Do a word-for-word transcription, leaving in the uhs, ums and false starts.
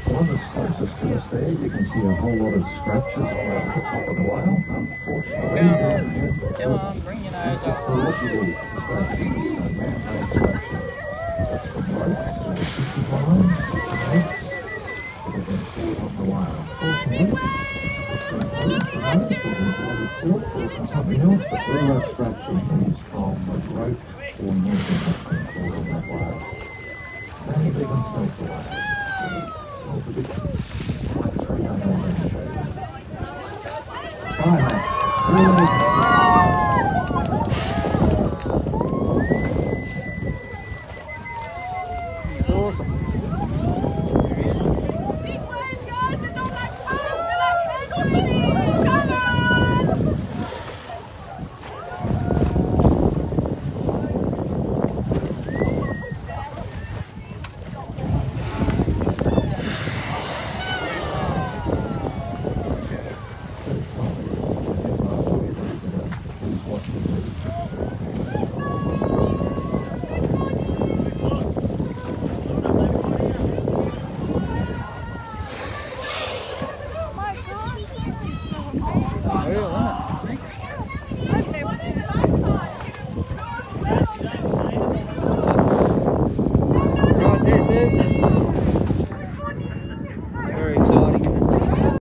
one that's closest to us there, you can see a whole lot of scratches all over the top of the whale. Unfortunately, Come, come on, bring your nose up. illegible scratching, so man-made scratching. That's from ropes or fishing lines, nets that have been caught on the whale. Unfortunately, it's been clean for those, or the board itself, or from something else, but all that scratching is from rope or netting that's been caught on that whale. Maybe even snake the whale. Smells a bit like a tree, I know I'm going to show you. Bye, mate. It's awesome. Big wave, guys! I don't like fire! I like penguins! Come on!